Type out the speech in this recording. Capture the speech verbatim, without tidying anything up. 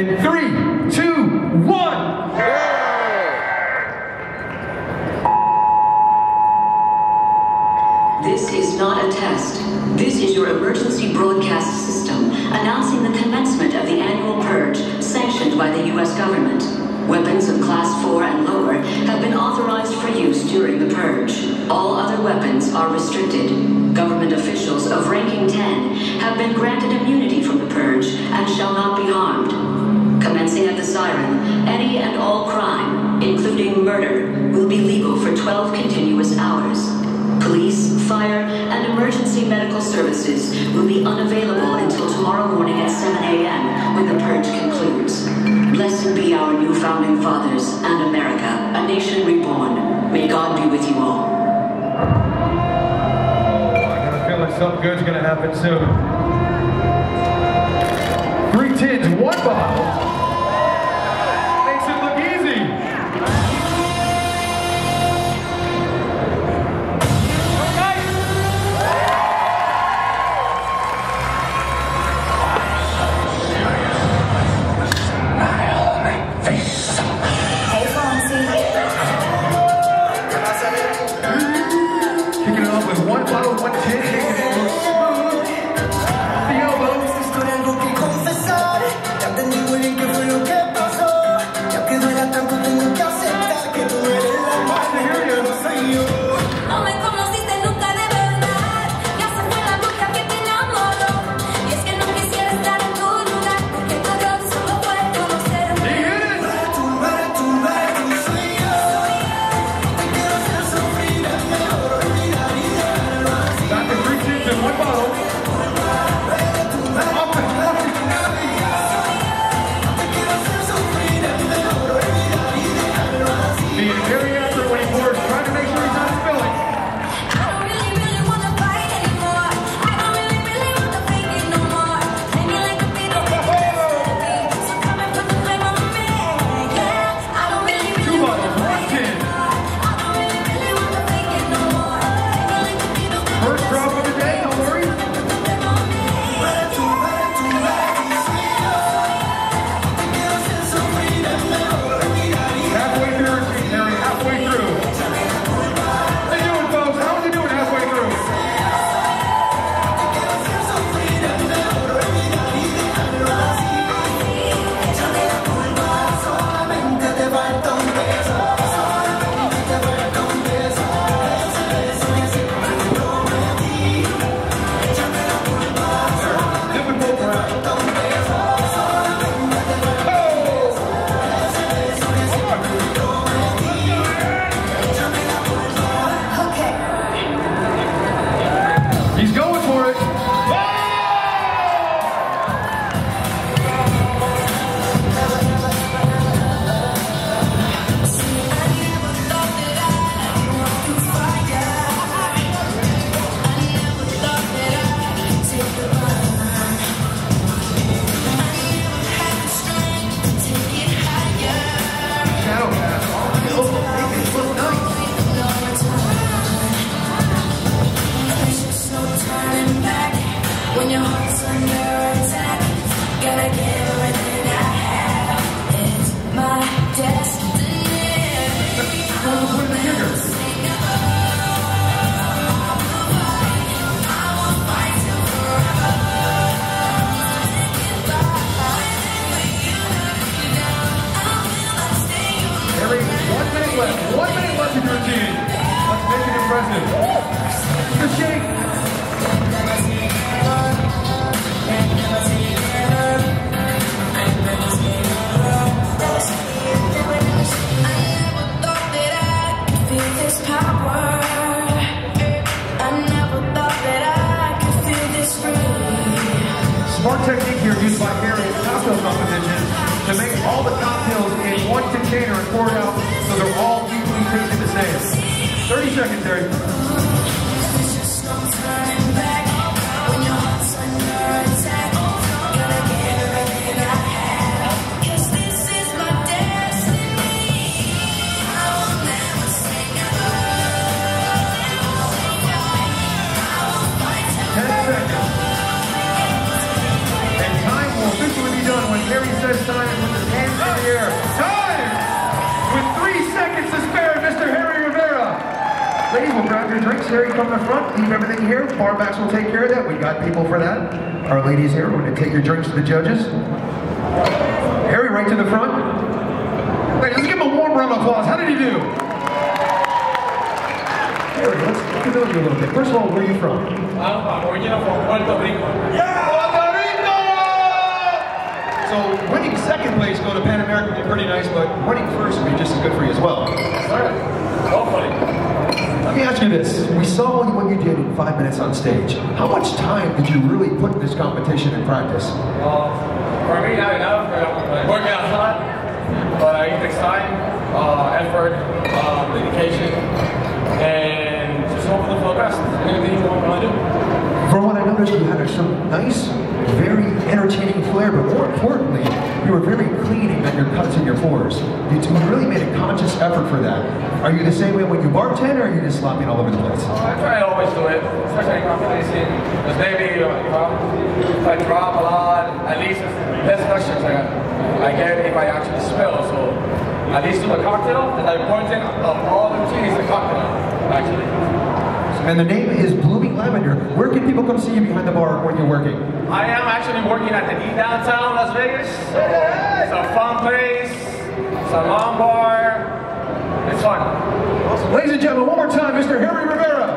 In three, two, one. This is not a test. This is your emergency broadcast system announcing the commencement of the annual purge sanctioned by the U S government. Weapons of class four and lower have been authorized for use during the purge. All other weapons are restricted. Government officials of ranking ten have been granted immunity from the purge and shall not be harmed. Commencing at the siren, any and all crime, including murder, will be legal for twelve continuous hours. Police, fire, and emergency medical services will be unavailable until tomorrow morning at seven A M when the purge concludes. Blessed be our new founding fathers and America, a nation reborn. May God be with you all. I got a feeling something good's gonna happen soon. Three tins, one bottle. Makes it look easy. One bottle, one tin, making it look smooth. The elbow. Smart technique here used by various cocktail competitions to make all the cocktails in one container and pour it out so they're all equally tasting the same. thirty seconds, Terry. When Terry says time, your drinks, Harry, come to the front, leave everything here. Bar backs will take care of that. We got people for that. Our ladies here, we're going to take your drinks to the judges. Harry, right to the front. Wait, let's give him a warm round of applause. How did he do? Harry, let's get to know you a little bit. First of all, where are you from? I'm original from Puerto Rico. Yeah! Puerto Rico! So winning second place go to Pan-American would be pretty nice, but winning first would be just as good for you as well. Sir, hopefully. Let me ask you this. We saw what you did in five minutes on stage. How much time did you really put in this competition in practice? Well, for me, not enough. I'm working out a lot, but it takes time, uh, effort, uh, dedication, and just hoping for the best. Anything you want to do. From what I noticed, you had some nice, very entertaining flair, but more importantly, you were very clean on your cuts and your pours. You really made a conscious effort for that. Are you the same way when you bartend, or are you just slopping all over the place? I try to always do it, especially in competition. Because maybe uh, if I drop a lot, at least less questions I, I get if I actually spill. So at least do the cocktail, and the important of all the routine is the cocktail, actually. And the name is Blooming Lavender. Where can people come see you behind the bar when you're working? I am actually working at the E downtown Las Vegas. It's a fun place. It's a long bar. It's fun. Ladies and gentlemen, one more time, Mister Harry Rivera.